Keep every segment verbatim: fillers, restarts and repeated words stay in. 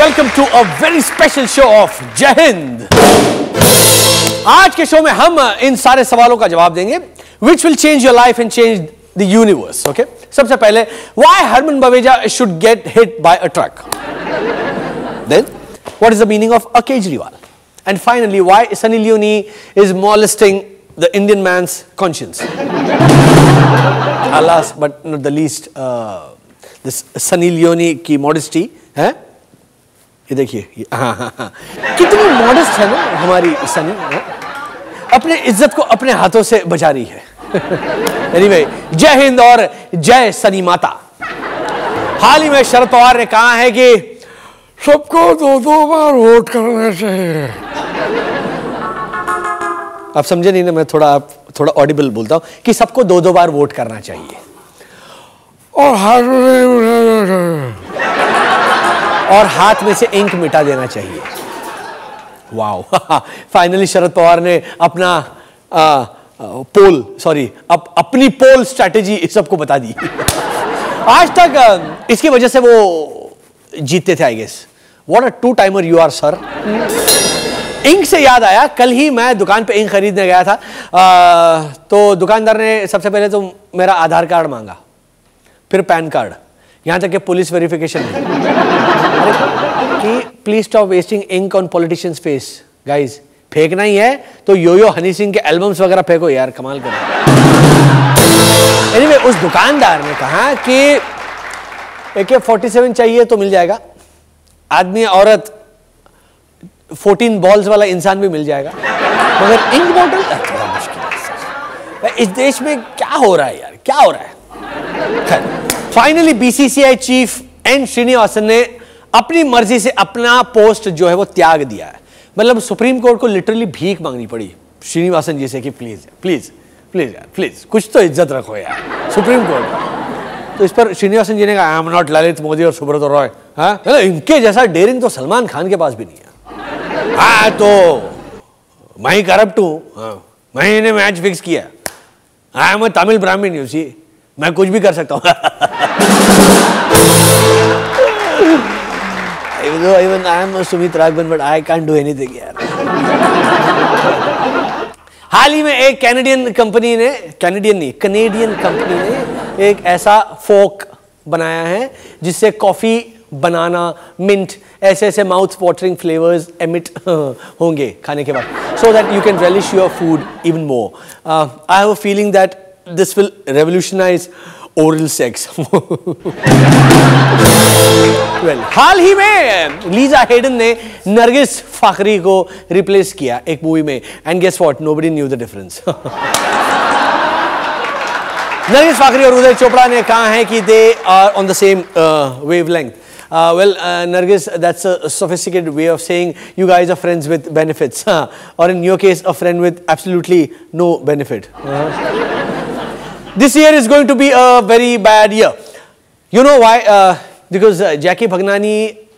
Welcome to a very special show of Jai Hind. आज के show में हम इन सारे सवालों का जवाब देंगे which will change your life and change the universe. Okay, सबसे पहले why Harman Baweja should get hit by a truck, then what is the meaning of a Kejriwal, and finally why Sunny Leone is molesting the Indian man's conscience. Last but not the least, this Sunny Leone की modesty है, ये देखिए। हाँ हाँ हाँ, कितनी मॉडेस्ट है ना हमारी सनी, है? अपने इज्जत को अपने हाथों से बचा रही है। एनीवे, जय हिंद और जय सनी माता। हाल ही में शरद पवार ने कहा है कि सबको दो दो बार वोट करना चाहिए। आप समझे नहीं ना, मैं थोड़ा थोड़ा ऑडिबल बोलता हूं कि सबको दो दो बार वोट करना चाहिए और हाथ में और हाथ में से इंक मिटा देना चाहिए। वाओ, फाइनली शरद पवार ने अपना आ, आ, पोल सॉरी अप, अपनी पोल स्ट्रैटेजी सबको बता दी। आज तक आ, इसकी वजह से वो जीतते थे, I guess. What a two timer you are sir. Ink से याद आया, कल ही मैं दुकान पे इंक खरीदने गया था, आ, तो दुकानदार ने सबसे पहले तो मेरा आधार कार्ड मांगा, फिर पैन कार्ड, यहां तक कि पुलिस वेरिफिकेशन। अरे कि please stop wasting ink on politicians face guys. फेंकना ही है तो यो यो हनी सिंह के एल्बम्स वगैरह फेंको यार, कमाल करो। एनीवे, उस दुकानदार ने कहा कि ए के फोर्टी सेवन चाहिए तो मिल जाएगा, आदमी औरत फोर्टीन बॉल्स वाला इंसान भी मिल जाएगा, मगर इंक बॉटल थोड़ा मुश्किल है। इस देश में क्या हो रहा है यार, क्या हो रहा है। Finally BCCI chief N Srinivasan ने अपनी मर्जी से अपना पोस्ट जो है वो त्याग दिया है। मतलब सुप्रीम कोर्ट को लिटरली भीख मांगनी पड़ी श्रीनिवासन जी से कि प्लीज प्लीज प्लीज यार प्लीज कुछ तो इज्जत रखो यार सुप्रीम कोर्ट। तो इस पर श्रीनिवासन जी ने कहा I am not Lalit Modi और सुब्रत रॉय। हाँ, इनके जैसा डेयरिंग तो सलमान खान के पास भी नहीं है। हाँ, तो मैं ही करप्ट हूँ, मैं इन्हें मैच फिक्स किया। आई एम तमिल ब्राह्मण, यू सी, मैं कुछ भी कर सकता हूँ। Even though even I am a Sumit Raghavan, but I can't do anything यार। हाल ही में एक कैनेडियन कंपनी ने, कैनेडियन नहीं कनेडियन कंपनी ने एक ऐसा फोक बनाया है जिससे कॉफी, बनाना, मिंट ऐसे ऐसे माउथ वाटरिंग फ्लेवर्स एमिट होंगे खाने के बाद, so that you can relish your food even more. Uh, I have a feeling that this will revolutionize oral sex. well, हाल ही में लीजा हेडन ने नरगिस फाखरी को रिप्लेस किया एक मूवी में, and guess what, nobody knew the difference. Nargis Fakhri और उदय चोपड़ा ने कहा है कि they are on the same wavelength. Uh, well, uh, Nargis, that's a sophisticated way of saying you guys are friends with benefits, huh? Or in your case, a friend with absolutely no benefit. Uh-huh. This year is going to be a very bad year. You know why? Uh, because uh, Jackie Bhagnani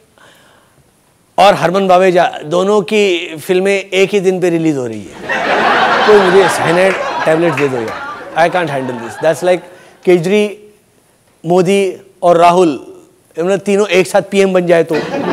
और हरमन बावेजा दोनों की फिल्में एक ही दिन पे release हो रही है। तो मुझे साइनाइड टैबलेट दे दो यार, I can't handle this. That's like khejri, Modi और राहुल तीनों एक साथ पीएम बन जाए तो।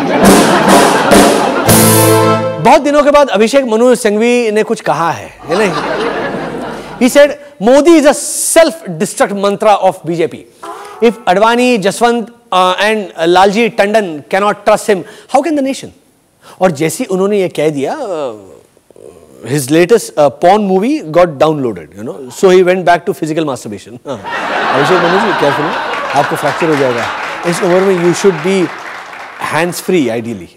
बहुत दिनों के बाद अभिषेक मनु सिंघवी ने कुछ कहा है, है नहीं? He said, Modi is a self-destruct mantra of B J P. If Advani, Jaswant uh, and uh, Lalji Tandon cannot trust him, how can the nation? और जैसी उन्होंने ये कह दिया, uh, his latest uh, porn movie got downloaded, you know, so he went back to physical masturbation. Abhishek Manu ji careful, आपको fracture हो जाएगा। इस उम्र में you should be hands free ideally.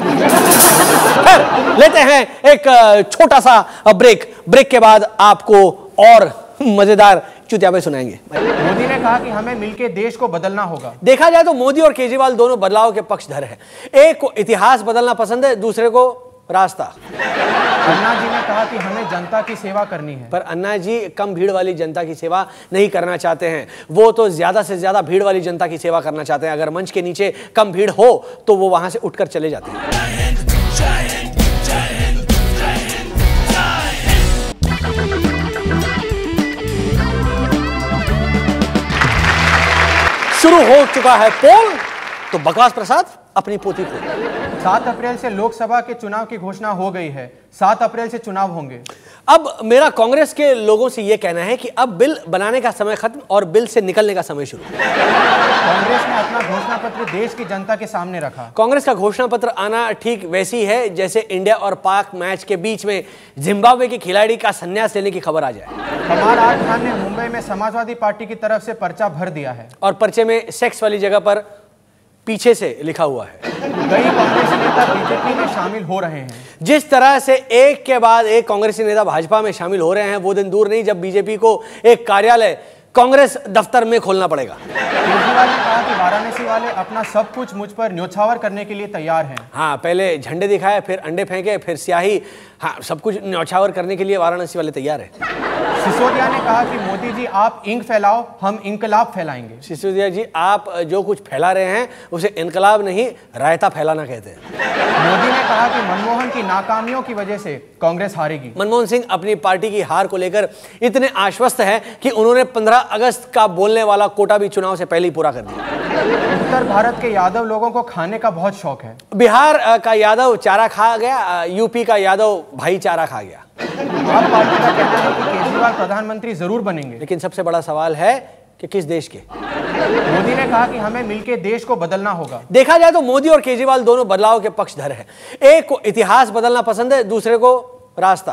लेते हैं एक छोटा सा ब्रेक, ब्रेक के बाद आपको और मजेदार चुतियाबे सुनाएंगे। मोदी ने कहा कि हमें मिलकर देश को बदलना होगा। देखा जाए तो मोदी और केजरीवाल दोनों बदलाव के पक्षधर हैं। एक को इतिहास बदलना पसंद है, दूसरे को रास्ता। अन्ना जी ने कहा कि हमें जनता की सेवा करनी है, पर अन्ना जी कम भीड़ वाली जनता की सेवा नहीं करना चाहते हैं, वो तो ज्यादा से ज्यादा भीड़ वाली जनता की सेवा करना चाहते हैं। अगर मंच के नीचे कम भीड़ हो तो वो वहां से उठकर चले जाते हैं। शुरू हो चुका है पोल, तो बकवास प्रसाद अपनी पोती को। सात अप्रैल से लोकसभा के चुनाव की घोषणा हो गई है, सात अप्रैल से चुनाव होंगे। अब मेरा कांग्रेस के लोगों से यह कहना है कि अब बिल बनाने का समय खत्म और बिल से निकलने का समय शुरू। कांग्रेस ने अपना घोषणा पत्र देश की जनता के सामने रखा। कांग्रेस का घोषणा पत्र आना ठीक वैसी है जैसे इंडिया और पाक मैच के बीच में जिम्बाब्वे के खिलाड़ी का संन्यास लेने की खबर आ जाए। कमाल आर खान ने मुंबई में समाजवादी पार्टी की तरफ से पर्चा भर दिया है और पर्चे में सेक्स वाली जगह पर पीछे से लिखा हुआ है। कई कांग्रेसी नेता बीजेपी में शामिल हो रहे हैं। जिस तरह से एक के बाद एक कांग्रेसी नेता भाजपा में शामिल हो रहे हैं, वो दिन दूर नहीं जब बीजेपी को एक कार्यालय कांग्रेस दफ्तर में खोलना पड़ेगा। केजरीवाल ने कहा कि वाराणसी वाले अपना सब कुछ मुझ पर न्यौछावर करने के लिए तैयार हैं। हाँ, पहले झंडे दिखाए, फिर अंडे फेंके, फिर स्याही, हाँ सब कुछ न्यौछावर करने के लिए वाराणसी वाले तैयार हैं। सिसोदिया ने कहा कि मोदी जी आप इंक फैलाओ, हम इंकलाब फैलाएंगे। सिसोदिया जी, आप जो कुछ फैला रहे हैं उसे इनकलाब नहीं रायता फैलाना कहते हैं। मोदी ने कहा कि मनमोहन की नाकामियों की वजह से कांग्रेस हारेगी। मनमोहन सिंह अपनी पार्टी की हार को लेकर इतने आश्वस्त हैं कि उन्होंने पंद्रह अगस्त का बोलने वाला कोटा भी चुनाव से पहले ही पूरा कर दिया। उत्तर भारत के यादव लोगों को खाने का बहुत शौक है। बिहार का यादव चारा खा गया, यूपी का यादव भाईचारा खा गया। आप पार्टी का कहना है कि केजरीवाल प्रधानमंत्री जरूर बनेंगे, लेकिन सबसे बड़ा सवाल है कि किस देश के। मोदी ने कहा कि हमें मिलकर देश को बदलना होगा। देखा जाए तो मोदी और केजरीवाल दोनों बदलाव के पक्षधर हैं। एक को इतिहास बदलना पसंद है, दूसरे को रास्ता।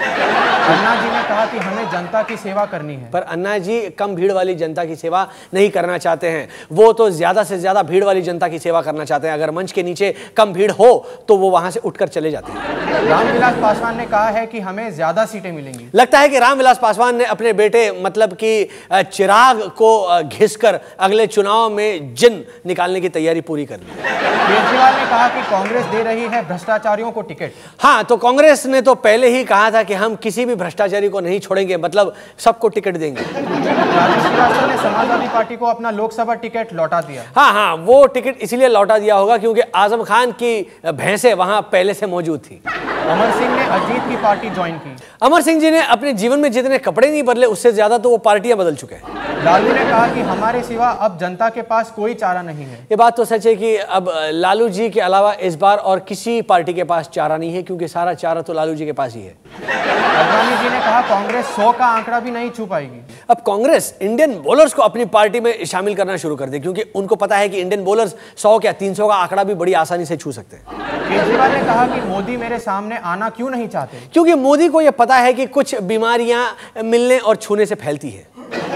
अन्ना जी ने कहा कि हमें जनता की सेवा करनी है, पर अन्ना जी कम भीड़ वाली जनता की सेवा नहीं करना चाहते हैं, वो तो ज्यादा से ज्यादा भीड़ वाली जनता की सेवा करना चाहते हैं। अगर मंच के नीचे कम भीड़ हो तो वो वहां से उठकर चले जाते हैं। रामविलास पासवान ने कहा है कि हमें ज्यादा सीटें मिलेंगी। लगता है कि रामविलास पासवान ने अपने बेटे मतलब कि चिराग को घिसकर अगले चुनाव में जिन निकालने की तैयारी पूरी कर ली। केजरीवाल ने कहा कि कांग्रेस दे रही है भ्रष्टाचारियों को टिकट। हाँ, तो कांग्रेस ने तो पहले ही कहा था कि हम किसी भी भ्रष्टाचारी को नहीं छोड़ेंगे, मतलब सबको टिकट देंगे। राजेश श्रीवास्तव ने समाजवादी पार्टी को अपना लोकसभा टिकट लौटा दिया। हाँ हाँ, वो टिकट इसलिए लौटा दिया होगा क्योंकि आजम खान की भैंसें वहां पहले से मौजूद थी। अमर सिंह ने अजीत की पार्टी ज्वाइन की। अमर सिंह जी ने अपने जीवन में जितने कपड़े नहीं बदले उससे ज्यादा तो वो पार्टियां बदल चुके हैं। लालू ने कहा कि हमारे सिवा अब जनता के पास कोई चारा नहीं है। ये बात तो सच है कि अब लालू जी के अलावा इस बार और किसी पार्टी के पास चारा नहीं है, क्योंकि सारा चारा तो लालू जी के पास ही है। अडवाणी जी ने कहा कांग्रेस सौ का आंकड़ा भी नहीं छू पाएगी। अब कांग्रेस इंडियन बॉलर्स को अपनी पार्टी में शामिल करना शुरू कर दे, क्योंकि उनको पता है कि इंडियन बॉलर्स सौ क्या तीन सौ का आंकड़ा भी बड़ी आसानी से छू सकते हैं। केजरीवाल ने कहा कि मोदी मेरे सामने आना क्यों नहीं चाहते, क्योंकि मोदी को यह पता है कि कुछ बीमारियां मिलने और छूने से फैलती है।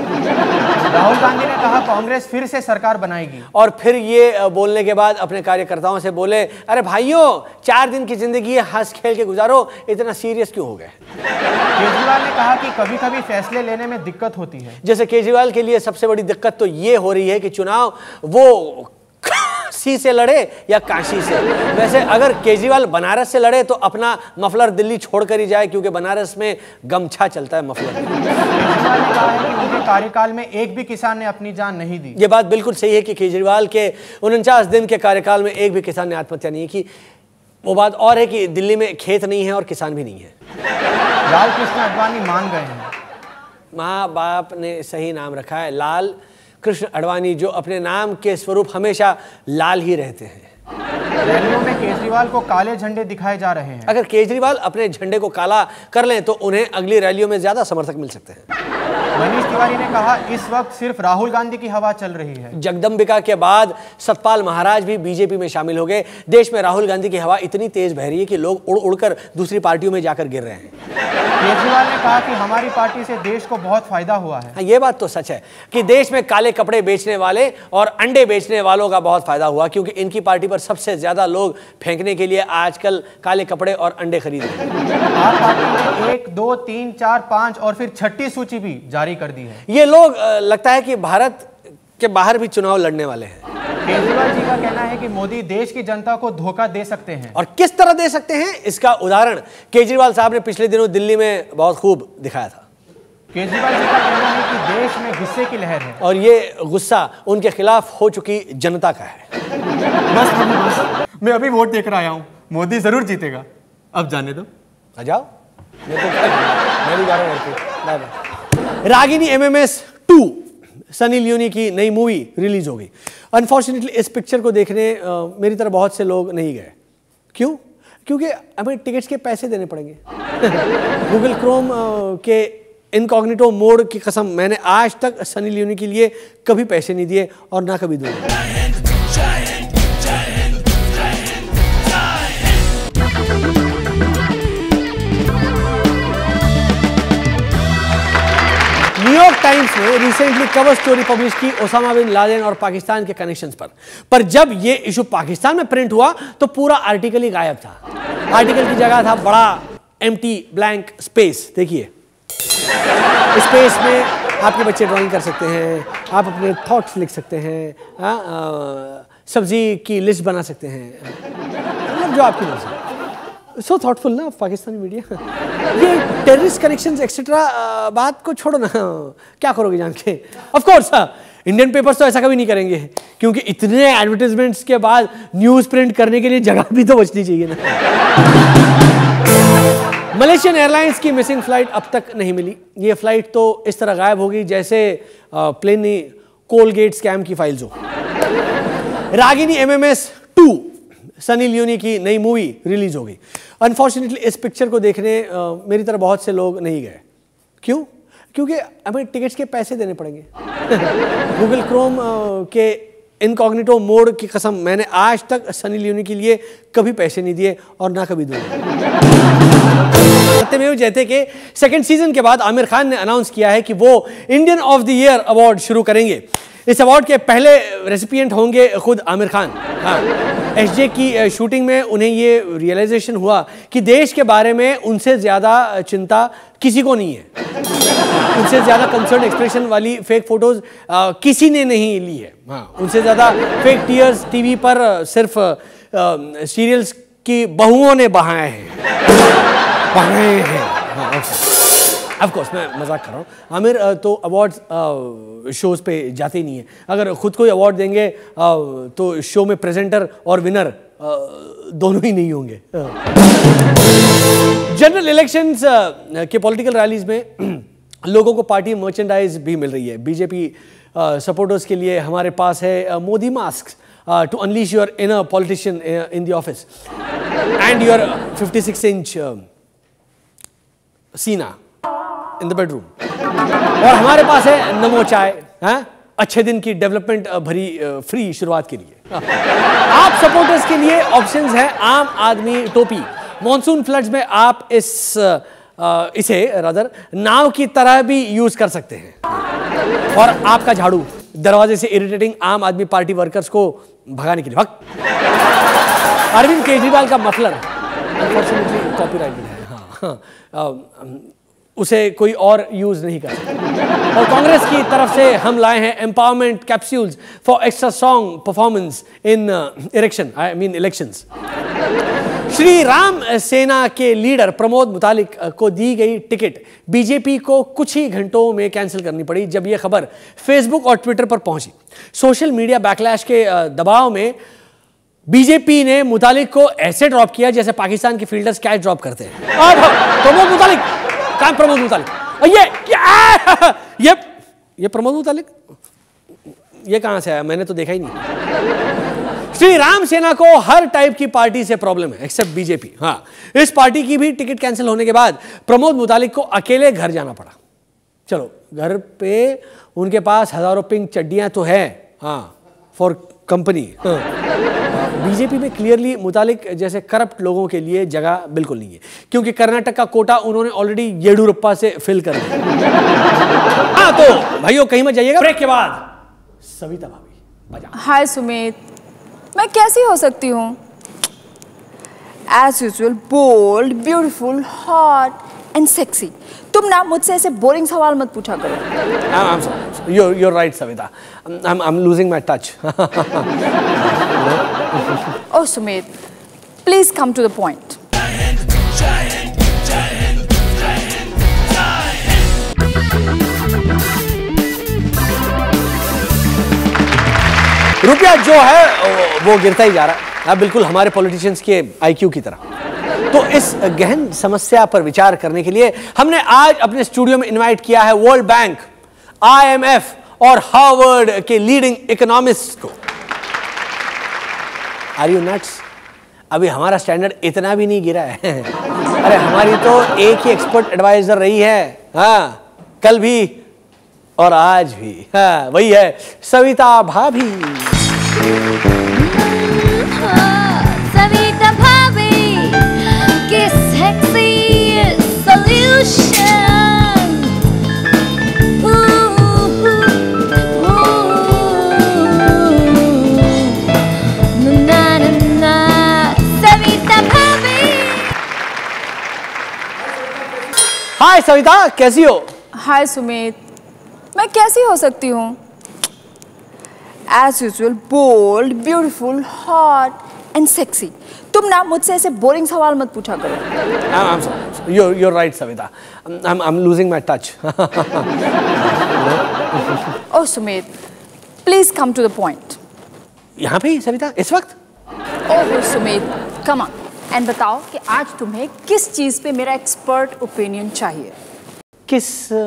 राहुल गांधी ने कहा कांग्रेस फिर से सरकार बनाएगी, और फिर ये बोलने के बाद अपने कार्यकर्ताओं से बोले, अरे भाइयों, चार दिन की जिंदगी है, हंस खेल के गुजारो, इतना सीरियस क्यों हो गए। केजरीवाल ने कहा कि कभी कभी फैसले लेने में दिक्कत होती है। जैसे केजरीवाल के लिए सबसे बड़ी दिक्कत तो ये हो रही है कि चुनाव वो सी से लड़े या काशी से। वैसे अगर केजरीवाल बनारस से लड़े तो अपना मफलर दिल्ली छोड़कर ही जाए, क्योंकि बनारस में गमछा चलता है, मफलर। केजरीवाल ने कहा है कि उनके कार्यकाल में एक भी किसान ने अपनी जान नहीं दी। ये बात बिल्कुल सही है कि केजरीवाल के उनचास दिन के कार्यकाल में एक भी किसान ने आत्महत्या नहीं की। वो बात और है कि दिल्ली में खेत नहीं है और किसान भी नहीं है। लाल कृष्ण आडवाणी मान गए हैं। माँ बाप ने सही नाम रखा है, लाल कृष्ण आडवाणी, जो अपने नाम के स्वरूप हमेशा लाल ही रहते हैं। रैलियों में केजरीवाल को काले झंडे दिखाए जा रहे हैं। अगर केजरीवाल अपने झंडे को काला कर लें तो उन्हें अगली रैलियों में ज्यादा समर्थक मिल सकते हैं। मनीष तिवारी ने कहा इस वक्त सिर्फ राहुल गांधी की हवा चल रही है। जगदम्बिका के बाद सतपाल महाराज भी बीजेपी में शामिल हो गए। देश में राहुल गांधी की हवा इतनी तेज बह रही है कि लोग उड़ उड़कर दूसरी पार्टियों में जाकर गिर रहे हैं। केजरीवाल ने कहा कि हमारी पार्टी से देश को बहुत फायदा हुआ है। हाँ, ये बात तो सच है कि देश में काले कपड़े बेचने वाले और अंडे बेचने वालों का बहुत फायदा हुआ, क्योंकि इनकी पार्टी पर सबसे ज्यादा लोग फेंकने के लिए आजकल काले कपड़े और अंडे खरीद रहे हैं। आप पार्टी ने एक दो तीन चार पांच और फिर छठी सूची भी जारी कर दी है। ये लोग लगता है कि भारत के बाहर भी चुनाव लड़ने वाले हैं। केजरीवाल जी का कहना है कि मोदी देश की जनता को धोखा दे सकते हैं। और किस तरह दे सकते हैं, इसका उदाहरण केजरीवाल साहब ने पिछले दिनों दिल्ली में बहुत खूब दिखाया था। केजरीवाल जी का कहना है कि देश में गुस्से की लहर है और ये गुस्सा उनके खिलाफ हो चुकी जनता का है। बस बस, मैं अभी वोट देकर आया हूँ, मोदी जरूर जीतेगा, अब जाने दो। आ जाओ, मैं तो मैं भी जा रहा हूँ। रागिनी एमएमएस टू सनी लियोनी की नई मूवी रिलीज हो गई। अनफॉर्चुनेटली इस पिक्चर को देखने आ, मेरी तरह बहुत से लोग नहीं गए। क्यों? क्योंकि हमें टिकट्स के पैसे देने पड़ेंगे। गूगल क्रोम के इनकॉग्निटो मोड की कसम, मैंने आज तक सनी लियोनी के लिए कभी पैसे नहीं दिए और ना कभी दूंगा। न्यूयॉर्क टाइम्स ने रिसेंटली कवर स्टोरी पब्लिश की ओसामा बिन लादेन और पाकिस्तान के कनेक्शंस पर पर जब ये इशू पाकिस्तान में प्रिंट हुआ तो पूरा आर्टिकल ही गायब था। आर्टिकल की जगह था बड़ा एम्प्टी ब्लैंक स्पेस। देखिए, स्पेस में आपके बच्चे ड्राइंग कर सकते हैं, आप अपने थॉट्स लिख सकते हैं, आ, आ, सब्जी की लिस्ट बना सकते हैं, मतलब जो आपकी लिस्ट है। सो थॉटफुल ना पाकिस्तानी मीडिया। ये टेररिस्ट कनेक्शंस एक्सेट्रा बात को छोड़ो ना, क्या करोगे जान के? ऑफ कोर्स इंडियन पेपर्स तो ऐसा कभी नहीं करेंगे, क्योंकि इतने एडवर्टाइजमेंट्स के बाद न्यूज प्रिंट करने के लिए जगह भी तो बचनी चाहिए ना। मलेशियन एयरलाइंस की मिसिंग फ्लाइट अब तक नहीं मिली। ये फ्लाइट तो इस तरह गायब हो गई जैसे प्लेन ने कोलगेट स्कैम की फाइल्स हो। रागिनी एमएमएस टू सनी लियोनी की नई मूवी रिलीज हो गई। अनफॉर्चुनेटली इस पिक्चर को देखने आ, मेरी तरह बहुत से लोग नहीं गए। क्यों? क्योंकि हमें टिकट्स के पैसे देने पड़ेंगे। गूगल क्रोम के इनकॉग्निटो मोड की कसम, मैंने आज तक सनी लियोनी के लिए कभी पैसे नहीं दिए और ना कभी दूंगा। सत्यमेव जयते के सेकंड सीजन के बाद आमिर खान ने अनाउंस किया है कि वो Indian of the year award शुरू करेंगे। इस अवार्ड के पहले रेसिपिएंट होंगे खुद आमिर खान। हाँ, एसजे की शूटिंग में उन्हें ये रियलाइजेशन हुआ कि देश के बारे में उनसे ज़्यादा चिंता किसी को नहीं है। उनसे ज़्यादा कंसर्न एक्सप्रेशन वाली फेक फोटोज किसी ने नहीं ली है। हाँ, उनसे ज़्यादा फेक टीयर्स टीवी पर सिर्फ सीरियल्स की बहुओं ने बहाए हैं बहाए हैं हाँ, ऑफ कोर्स मैं मजाक कर रहा हूँ। आमिर तो अवार्ड्स शोज पे जाते ही नहीं है। अगर खुद कोई अवार्ड देंगे तो शो में प्रेजेंटर और विनर दोनों ही नहीं होंगे। जनरल इलेक्शंस के पॉलिटिकल रैलीज में लोगों को पार्टी मर्चेंडाइज भी मिल रही है। बीजेपी सपोर्टर्स के लिए हमारे पास है Modi mask to unleash your inner politician in the office and your fifty six inch सीना इन द बेडरूम। और हमारे पास है नमो चाय, हैं? अच्छे दिन की डेवलपमेंट भरी फ्री शुरुआत के लिए। आप सपोर्टर्स के लिए ऑप्शंस है आम आदमी टोपी। मॉनसून फ्लड्स में आप इस इसे रादर नाव की तरह भी यूज कर सकते हैं। और आपका झाड़ू दरवाजे से इरिटेटिंग आम आदमी पार्टी वर्कर्स को भगाने के लिए। अरविंद केजरीवाल का मफलर अनफॉर्चुनेटली कॉपीराइटेड है। हाँ, हाँ, उसे कोई और यूज नहीं कर सकता। और कांग्रेस की तरफ से हम लाए हैं empowerment capsules for extra song performance in election I mean elections. Shri Ram Sena के लीडर प्रमोद मुतालिक को दी गई टिकट बीजेपी को कुछ ही घंटों में कैंसिल करनी पड़ी जब यह खबर फेसबुक और ट्विटर पर पहुंची। सोशल मीडिया बैकलैश के दबाव में बीजेपी ने मुतालिक को ऐसे ड्रॉप किया जैसे पाकिस्तान के फील्डर्स कैच ड्रॉप करते हैं। प्रमोद मुतालिक, कहां प्रमोद मुतालिक? ये ये ये, ये प्रमोद मुतालिक ये कहां से आया? मैंने तो देखा ही नहीं। श्री राम सेना को हर टाइप की पार्टी से प्रॉब्लम है एक्सेप्ट बीजेपी। हाँ, इस पार्टी की भी टिकट कैंसिल होने के बाद प्रमोद मुतालिक को अकेले घर जाना पड़ा। चलो, घर पे उनके पास हजारों पिंक चड्डियां तो है, हाँ, फॉर कंपनी। बीजेपी में क्लियरली मुतालिक जैसे करप्ट लोगों के लिए जगह बिल्कुल नहीं है, क्योंकि कर्नाटक का कोटा उन्होंने ऑलरेडी येडियुरप्पा से फिल कर दिया। हाँ, तो भाइयों कहीं मत जाइएगा। ब्रेक के बाद सविता भाभी बजा। हाय सुमित, मैं कैसी हो सकती हूँ? As usual bold, beautiful, hot and sexy. तुम ना मुझसे ऐसे बोरिंग सवाल मत पूछा करो। I'm, I'm sorry. You're, you're right, Savita. I'm, I'm losing my touch. Oh, Sumit, please come to the point. रुपया जो है वो गिरता ही जा रहा है, बिल्कुल हमारे पॉलिटिशियंस के आईक्यू की तरह। तो इस गहन समस्या पर विचार करने के लिए हमने आज अपने स्टूडियो में इनवाइट किया है वर्ल्ड बैंक, आईएमएफ और हार्वर्ड के लीडिंग इकोनॉमिस्ट को। Are you nuts? अभी हमारा स्टैंडर्ड इतना भी नहीं गिरा है। अरे हमारी तो एक ही एक्सपर्ट एडवाइजर रही है, हाँ, कल भी और आज भी, हाँ, वही है सविता भाभी। सविता भाभी की सेक्सी सॉल्यूशन। हाय सविता, कैसी हो? हाय सुमित, मैं कैसी हो सकती हूँ? As usual bold, beautiful, hot and sexy. तुम ना मुझसे ऐसे बोरिंग सवाल मत पूछा करो। I'm sorry. You're you're right, Savita. I'm I'm losing my touch. Oh Sumit, please come to the point. यहाँ पे सविता इस वक्त? Oh Sumit, come on and बताओ कि आज तुम्हें किस चीज पे मेरा एक्सपर्ट ओपिनियन चाहिए? किस?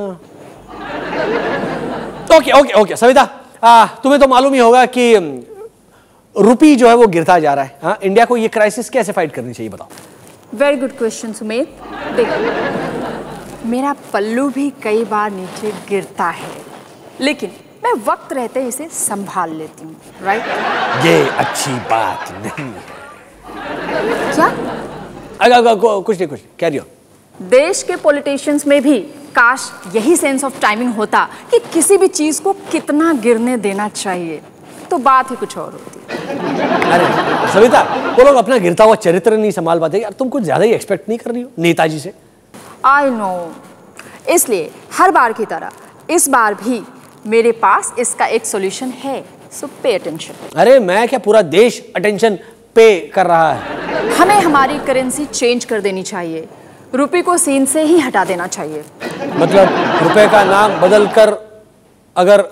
ओके ओके ओके सविता, आ, तुम्हें तो मालूम ही होगा कि रुपी जो है वो गिरता जा रहा है। हाँ, इंडिया को ये क्राइसिस कैसे फाइट करनी चाहिए बताओ? Very good question Sumit. देखो, मेरा पल्लू भी कई बार नीचे गिरता है, लेकिन मैं वक्त रहते ही इसे संभाल लेती हूँ, राइट? ये अच्छी बात नहीं। क्या? अगर अगर कुछ नहीं, कुछ कैरी ऑन। देश के पॉलिटिशियंस में भी काश यही सेंस ऑफ टाइमिंग होता कि किसी भी चीज को कितना गिरने देना चाहिए, तो बात ही कुछ और होती। अरे सविता, वो लोग अपना गिरता हुआ चरित्र नहीं संभाल पाते यार। तुम कुछ ज्यादा ही एक्सपेक्ट नहीं कर रही हो नेताजी से? आई नो, इसलिए हर बार की तरह इस बार भी मेरे पास इसका एक सॉल्यूशन है, सो पे अटेंशन। अरे मैं क्या, पूरा देश अटेंशन पे कर रहा है। हमें हमारी करेंसी चेंज कर देनी चाहिए, रुपए को सीन से ही हटा देना चाहिए। मतलब रुपए का नाम बदल कर अगर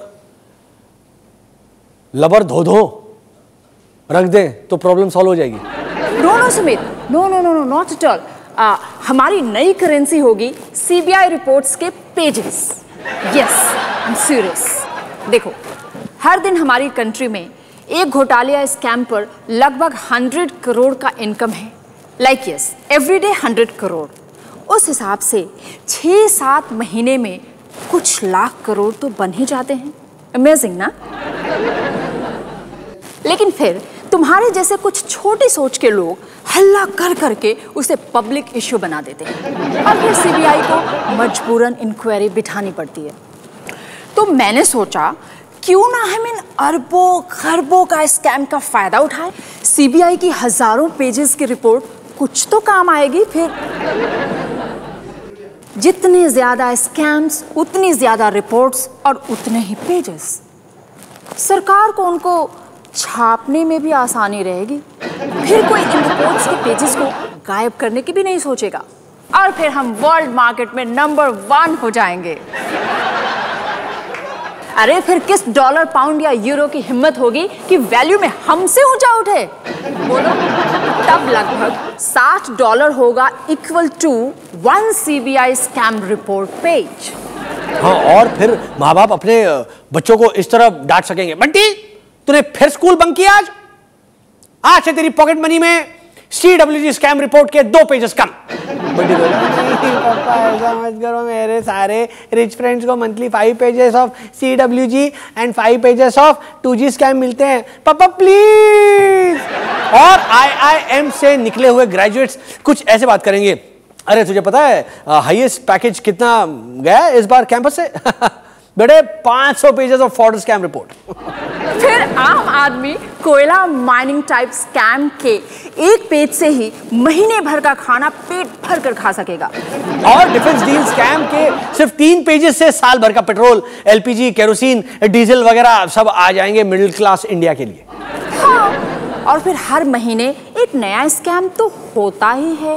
लबर धो धो रख दें तो प्रॉब्लम सॉल्व हो जाएगी? No no Sumit, no no no no not at all. हमारी नई करेंसी होगी सीबीआई रिपोर्ट्स के pages. Yes, I am serious. देखो, हर दिन हमारी कंट्री में एक घोटाले या स्कैम पर लगभग हंड्रेड करोड़ का इनकम है। Like yes, everyday hundred crore. उस हिसाब से छः सात महीने में कुछ लाख करोड़ तो बन ही जाते हैं। अमेजिंग ना? लेकिन फिर तुम्हारे जैसे कुछ छोटी सोच के लोग हल्ला कर करके उसे पब्लिक इश्यू बना देते हैं और फिर सीबीआई को मजबूरन इंक्वायरी बिठानी पड़ती है। तो मैंने सोचा क्यों ना हम इन अरबों खरबों का स्कैम का फायदा उठाएं। सीबीआई की हजारों पेजेस की रिपोर्ट कुछ तो काम आएगी। फिर जितने ज्यादा स्कैम्स, उतनी ज्यादा रिपोर्ट्स और उतने ही पेजेस। सरकार को उनको छापने में भी आसानी रहेगी। फिर कोई इन रिपोर्ट्स के पेजेस को गायब करने की भी नहीं सोचेगा और फिर हम वर्ल्ड मार्केट में नंबर वन हो जाएंगे। अरे फिर किस डॉलर, पाउंड या यूरो की हिम्मत होगी कि वैल्यू में हमसे ऊंचा उठे? बोलो। तब लगभग साठ डॉलर होगा equal to one CBI scam report page. हाँ, और फिर माँ बाप अपने बच्चों को इस तरह डांट सकेंगे, बंटी तूने फिर स्कूल बंक किया आज? आज से तेरी पॉकेट मनी में सीडब्ल्यूजी स्कैम रिपोर्ट के दो पेजेस कम। बंटी बोला, पापा ऐसा मत करो, मेरे सारे रिच फ्रेंड्स को monthly five pages of CWG and five pages of two G scam मिलते हैं, पापा प्लीज। और आईआईएम से निकले हुए ग्रेजुएट्स कुछ ऐसे बात करेंगे, अरे तुझे पता है हाईएस्ट पैकेज कितना गया है इस बार कैंपस से? बेटे पाँच सौ pages of fraud scam report. फिर आम आदमी कोयला माइनिंग टाइप स्कैम के एक पेज से ही महीने भर का खाना पेट भर कर खा सकेगा। और डिफेंस डील स्कैम के सिर्फ तीन पेजेस से साल भर का पेट्रोल, एलपीजी, केरोसिन, डीजल वगैरह सब आ जाएंगे मिडिल क्लास इंडिया के लिए। हाँ, और फिर हर महीने एक नया स्कैम तो होता ही है।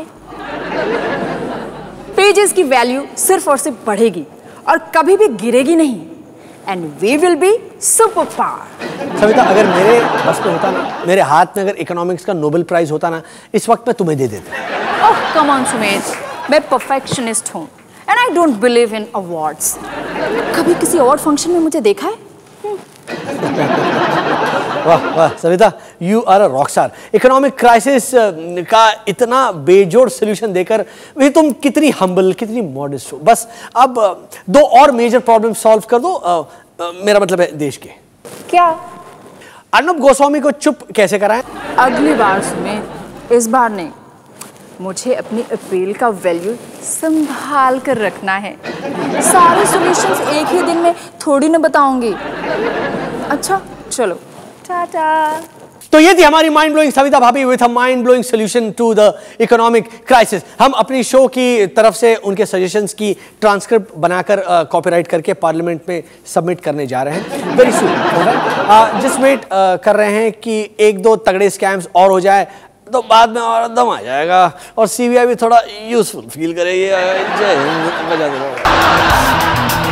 पेजेस की वैल्यू सिर्फ और सिर्फ बढ़ेगी और कभी भी गिरेगी नहीं। And we will be super power. Savita, अगर मेरे बस में होता ना, मेरे हाथ में अगर इकोनॉमिक्स का नोबेल प्राइज होता ना, इस वक्त मैं तुम्हें दे देता। ओह कम ऑन सुमेश, मैं परफेक्शनिस्ट हूँ and I don't believe in awards. कभी किसी और फंक्शन में मुझे देखा है? वाह वाह Savita, you are a rockstar. Economic crisis का इतना बेजोड़ सोल्यूशन देकर भी तुम कितनी हम्बल, कितनी मॉडेस्ट हो। बस अब दो और मेजर प्रॉब्लम सॉल्व कर दो, आ, आ, मेरा मतलब है देश के। क्या? अर्नब गोस्वामी को चुप कैसे कराएं? अगली बार सुने, इस बार नहीं। मुझे अपनी अपील का वैल्यू संभाल कर रखना है। सारे सॉल्यूशंस एक ही दिन में थोड़ी ना बताऊंगी। अच्छा चलो, टाटा। तो ये थी हमारी mind blowing Savita Bhabhi with a mind blowing solution to the economic crisis. हम अपनी शो की तरफ से उनके सजेशंस की ट्रांसक्रिप्ट बनाकर कॉपीराइट करके पार्लियामेंट में सबमिट करने जा रहे हैं वेरी सून। जिस वेट कर रहे हैं कि एक दो तगड़े स्कैम्स और हो जाए तो बाद में और दम आ जाएगा और सीबीआई भी थोड़ा यूजफुल फील करेगी। जय हिंद, बजा दो।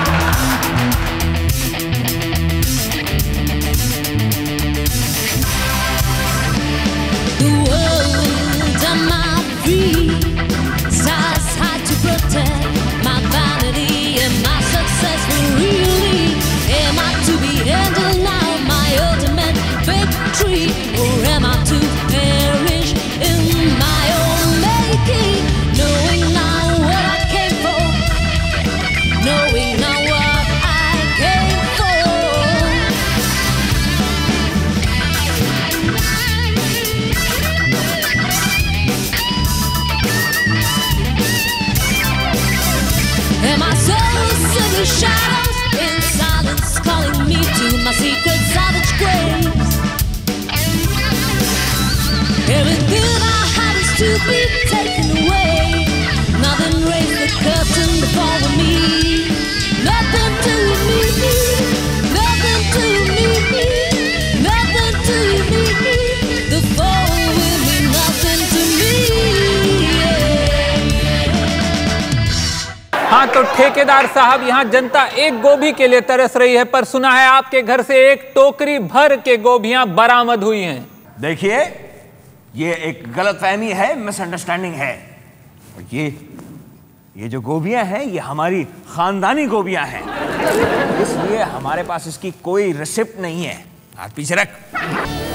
Shadows in silence calling me to my secret savage graves. Everything I had is to be taken away. Nothing raised the curtain before me. Nothing to me, nothing to me, nothing to me. The fall will mean nothing to me. हाँ तो ठेकेदार साहब, यहाँ जनता एक गोभी के लिए तरस रही है, पर सुना है आपके घर से एक टोकरी भर के गोभियां बरामद हुई हैं। देखिए, ये एक गलतफहमी है, मिसअंडरस्टैंडिंग है। और ये ये जो गोभियां हैं, ये हमारी खानदानी गोभियां हैं, इसलिए हमारे पास इसकी कोई रिसिप्ट नहीं है। हाथ पीछे रख।